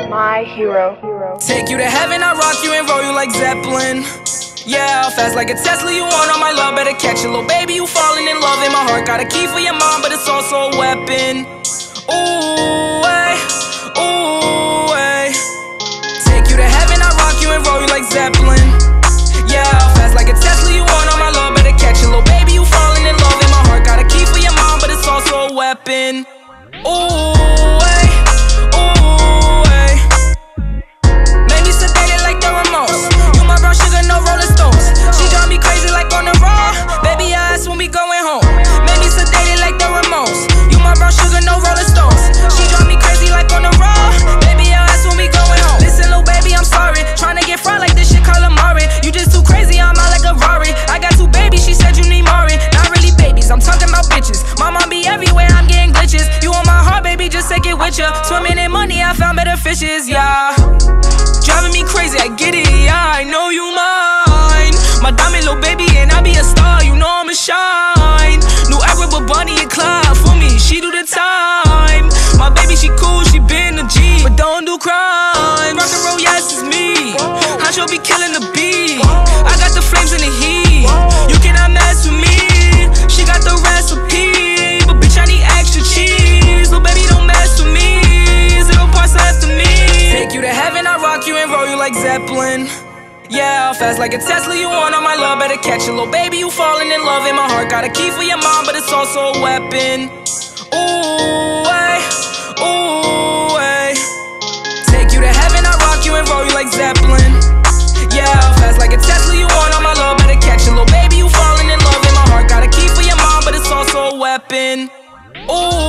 My hero. Take you to heaven, I rock you and roll you like Zeppelin. Yeah, fast like a Tesla, you want all my love, better catch it. Little baby, you falling in love in my heart. Got a key for your mom, but it's also a weapon. Ooh, ay, ooh, ay. Take you to heaven, I rock you and roll you like Zeppelin. Yeah, fast like a Tesla, you want all my love, better catch it. Little baby, you falling in love in my heart. Got a key for your mom, but it's also a weapon. Ooh, ay, ooh, ay. Made me sedated like the remotes. You my brown sugar, no Rolling Stones. She drive me crazy like on the raw. Baby, I ask when we going home. Made me sedated like the remotes. You my brown sugar, no Rolling Stones. She drive me crazy like on the raw. Baby, I ask when we going home. Listen, little baby, I'm sorry. Tryna get fried like this shit calamari. You just too crazy, I'm out like a Rari. I got 2 babies, she said you need Mari. Not really babies, I'm talking about bitches. My mom be everywhere, I'm getting glitches. You on my heart, baby, just take it with ya. Swimming in money, I found better fishes, yeah. Driving me crazy, I get it, yeah, I know you mine. My diamond little baby and I be a star, you know I'ma shine. New era but Bonnie and Clyde for me, she do the time. My baby, she cool, she been a G, but don't do crime. Rock and roll, yes, it's me. Honcho be killing the beat. I got the flames in the heat. You cannot mess with me. She got the recipe, but bitch, I need extra cheese. Little baby, don't mess with me. 0 parts left of me. Take you to heaven, I rock you and roll you like Zeppelin. Yeah, fast like a Tesla, you want all my love, better catch it. Little baby, you falling in love in my heart. Got a key for your mom, but it's also a weapon. Ooh, ay, ooh, ay. Take you to heaven, I rock you and roll you like Zeppelin. Yeah, fast like a Tesla, you want all my love, better catch it. Little baby, you falling in love in my heart. Got a key for your mom, but it's also a weapon. Ooh.